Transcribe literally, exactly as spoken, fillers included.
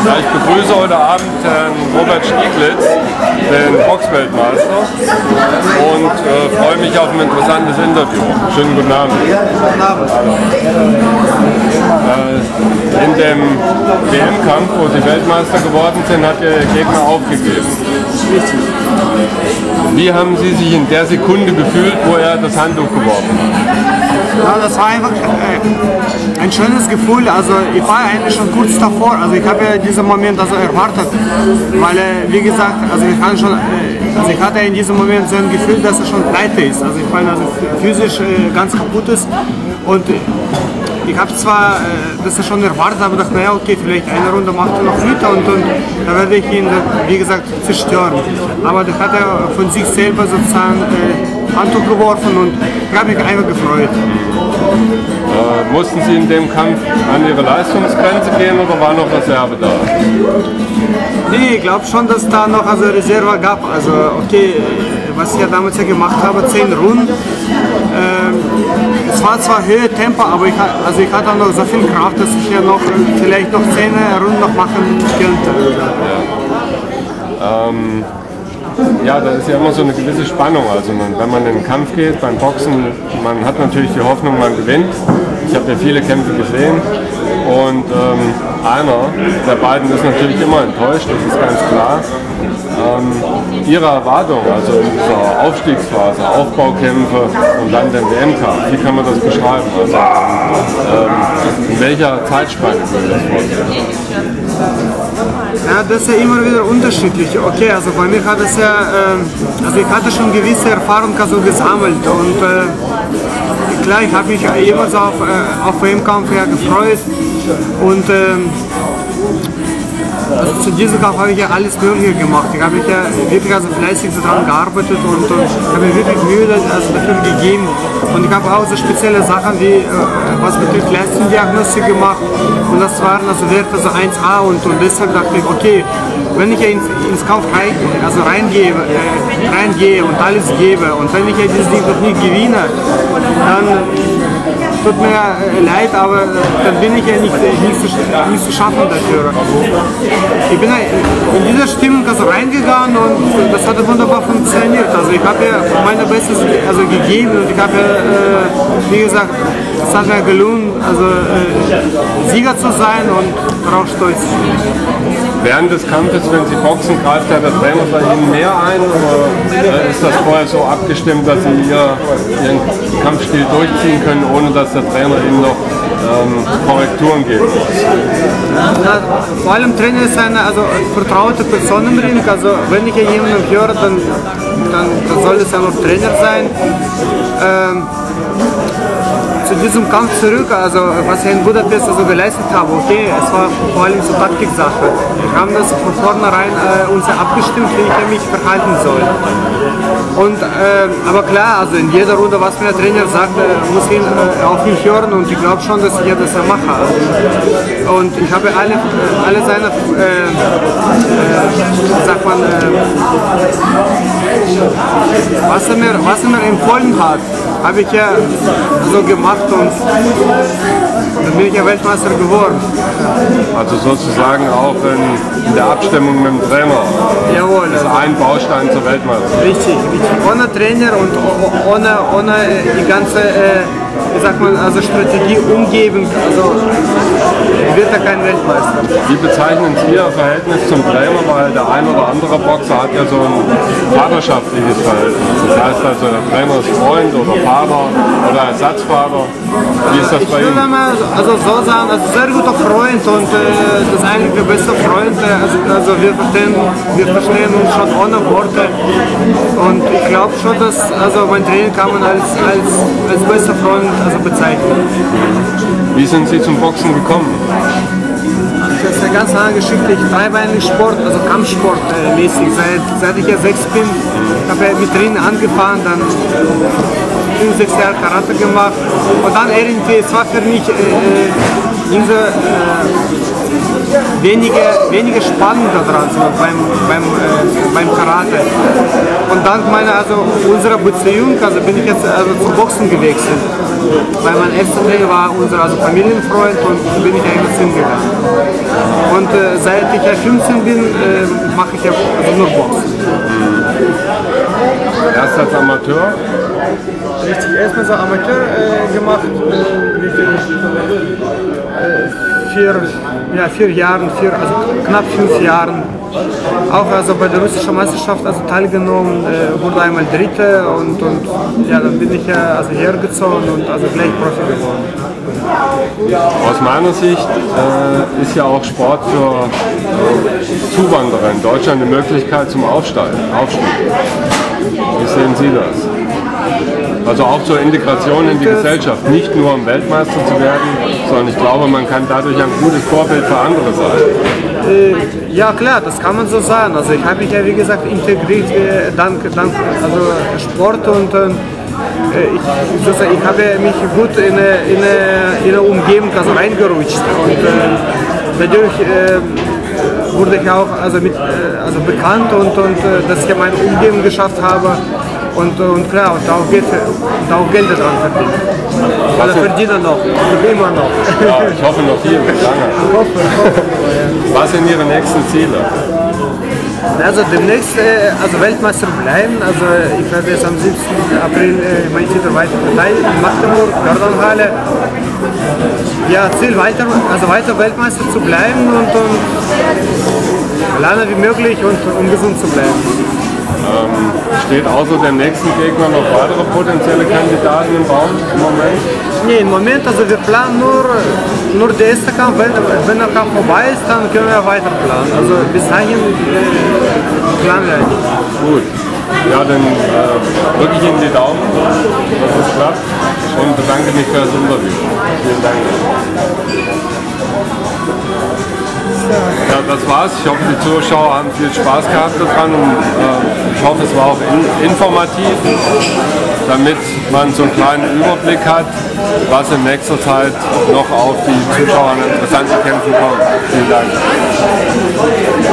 Ja, ich begrüße heute Abend Herrn Robert Stieglitz, den Boxweltmeister, und äh, freue mich auf ein interessantes Interview. Schönen guten Abend. Guten Abend. Äh, in dem W M-Kampf, wo Sie Weltmeister geworden sind, hat Ihr Gegner aufgegeben. Richtig. Wie haben Sie sich in der Sekunde gefühlt, wo er das Handtuch geworfen hat? Ja, das war einfach äh, ein schönes Gefühl. Also ich war eigentlich schon kurz davor. Also ich habe ja diesen Moment also erwartet, weil äh, wie gesagt, also ich hatte schon, äh, also ich hatte in diesem Moment so ein Gefühl, dass er schon pleite ist. Also ich meine, also physisch äh, ganz kaputt ist und äh, ich habe zwar äh, das schon erwartet, aber dachte, naja, okay, vielleicht eine Runde macht er noch mit und, und da werde ich ihn, wie gesagt, zerstören. Aber da hat er von sich selber sozusagen äh, Handtuch geworfen und ich habe mich einfach gefreut. Äh, mussten Sie in dem Kampf an Ihre Leistungsgrenze gehen oder war noch Reserve da? Nee, ich glaube schon, dass da noch also Reserve gab. Also okay, was ich ja damals ja gemacht habe, zehn Runden. Ähm, es war zwar höher Tempo, aber ich, also ich hatte noch so viel Kraft, dass ich ja noch vielleicht noch zehn Runden noch machen könnte. Ja. Ähm, ja, da ist ja immer so eine gewisse Spannung. Also man, wenn man in den Kampf geht, beim Boxen, man hat natürlich die Hoffnung, man gewinnt. Ich habe ja viele Kämpfe gesehen und ähm, einer der beiden ist natürlich immer enttäuscht, das ist ganz klar. Ähm, Ihre Erwartung, also in dieser Aufstiegsphase, Aufbaukämpfe und dann den W M-Kampf, wie kann man das beschreiben? Also, ähm, in welcher Zeitspanne würde das vorstellen? Ja, das ist ja immer wieder unterschiedlich. Okay, also bei mir hat es ja, äh, also ich hatte schon gewisse Erfahrungen also gesammelt und äh, klar, ich habe mich immer so auf, äh, auf W M-Kampf ja gefreut und äh, also zu diesem Kampf habe ich ja alles Mögliche gemacht. Ich habe mich ja wirklich also fleißig daran gearbeitet und, und habe mir wirklich Mühe also dafür gegeben. Und ich habe auch so spezielle Sachen wie, äh, was betrifft Leistungsdiagnostik gemacht. Und das waren also Werte so eins A und, und deshalb dachte ich, okay, wenn ich ja ins, ins Kampf rein, also reingehe, äh, reingehe und alles gebe und wenn ich ja dieses Ding noch nicht gewinne, dann tut mir leid, aber dann bin ich ja nicht, nicht, zu, nicht zu schaffen dafür. Ich bin ja in dieser Stimmung also reingegangen und das hat wunderbar funktioniert. Also ich habe ja mein Bestes also gegeben und ich habe ja, äh, wie gesagt, es hat mir gelungen, also äh, Sieger zu sein und darauf stolz. Während des Kampfes, wenn Sie boxen, greift ja der Trainer bei Ihnen mehr ein oder ist das vorher so abgestimmt, dass Sie Ihr, Ihren Kampfstil durchziehen können, ohne dass der Trainer Ihnen noch ähm, Korrekturen geben muss? Ja, vor allem Trainer ist eine also, vertraute Person im Ring, also wenn ich ja jemanden höre, dann, dann, dann soll es ja noch Trainer sein. Ähm, zu diesem Kampf zurück, also was ich in Budapest also geleistet habe, okay, es war vor allem so Taktiksache. Wir haben das von vornherein äh, uns abgestimmt, wie ich mich verhalten soll. Und, äh, aber klar, also in jeder Runde, was mir der Trainer sagt, äh, muss ich äh, auf mich hören und ich glaube schon, dass ich ja das mache. Und ich habe alle, alle seine, äh, äh, sagt man, äh, was er mir, was er mir empfohlen hat, habe ich ja so gemacht und dann bin ich ja Weltmeister geworden. Also sozusagen auch in, in der Abstimmung mit dem Trainer. Jawohl. Das ist ein Baustein zur Weltmeisterschaft. Richtig, richtig. Ohne Trainer und ohne, ohne die ganze, äh, wie sagt man, also Strategie umgeben, also wird er kein Weltmeister. Wie bezeichnen Sie Ihr Verhältnis zum Trainer? Weil der ein oder andere Boxer hat ja so ein vaterschaftliches Verhältnis. Das heißt also, der Trainer ist Freund oder Vater oder Ersatzvater. Wie ist das ich bei Ihnen? Ich würde mal also so sagen, also sehr guter Freund und äh, das ist eigentlich der beste Freund. Äh, also, also wir, verstehen, wir verstehen uns schon ohne Worte und ich glaube schon, dass also mein Trainer kann man als, als, als bester Freund also bezeichnen. Wie sind Sie zum Boxen gekommen? Das ist eine ganz andere Geschichte. Ich treibe eigentlich Sport, also Kampfsport äh, mäßig, seit, seit ich ja sechs bin. Ich habe ja mit Training angefangen, dann fünf, sechs Jahre Karate gemacht und dann irgendwie, es war für mich äh, unsere äh, weniger, weniger spannend daran sind beim, beim, äh, beim Karate. Und dank meiner, also unserer Beziehung, also bin ich jetzt also zum Boxen gewechselt. Weil mein erster Trainer war unser also Familienfreund und bin ich eigentlich hingegangen. Und äh, seit ich ja fünfzehn bin, äh, mache ich ja also nur Boxen. Erst als Amateur? Richtig, erstmal so Amateur äh, gemacht, äh, wie viel? Äh, vier, ja, vier Jahren, vier, also knapp fünf Jahren. Auch also bei der russischen Meisterschaft also teilgenommen, äh, wurde einmal Dritte und, und ja, dann bin ich ja also hergezogen und also gleich Profi geworden. Aus meiner Sicht äh, ist ja auch Sport für äh, Zuwanderer in Deutschland eine Möglichkeit zum Aufsteigen, Aufstieg. Wie sehen Sie das? Also auch zur Integration in die Gesellschaft, nicht nur um Weltmeister zu werden, sondern ich glaube, man kann dadurch ein gutes Vorbild für andere sein. Äh, ja klar, das kann man so sagen. Also ich habe mich ja wie gesagt integriert äh, dank, dank also Sport und äh, ich, sozusagen, ich habe mich gut in eine, in eine, in eine Umgebung also reingerutscht und äh, dadurch äh, wurde ich auch also mit, äh, also bekannt und, und äh, dass ich meine Umgebung geschafft habe. Und, und klar, und auch Geld, und auch Geld daran verdienen. Oder verdienen noch, und immer noch. Ja, ich hoffe noch viel, lange. Ich hoffe, ich hoffe. Was sind Ihre nächsten Ziele? Also demnächst äh, also Weltmeister bleiben. Also ich werde jetzt am siebten April äh, meinen Titel weiter verteidigen in Magdeburg, Jordanhalle. Ja, Ziel weiter, also weiter Weltmeister zu bleiben und, und lange wie möglich und um gesund zu bleiben. Ähm, steht außer dem nächsten Gegner noch weitere potenzielle Kandidaten im Raum im Moment? Nee, im Moment, also wir planen nur, nur den ersten Kampf, wenn, wenn der Kampf vorbei ist, dann können wir weiter planen. Also bis dahin äh, planen wir nicht. Gut, ja dann äh, drücke ich Ihnen die Daumen, dass es klappt und bedanke mich für das Interview. Vielen Dank. Ja, das war's. Ich hoffe, die Zuschauer haben viel Spaß gehabt daran und äh, ich hoffe, es war auch in, informativ, damit man so einen kleinen Überblick hat, was in nächster Zeit noch auf die Zuschauer an interessanten Kämpfen kommt. Vielen Dank.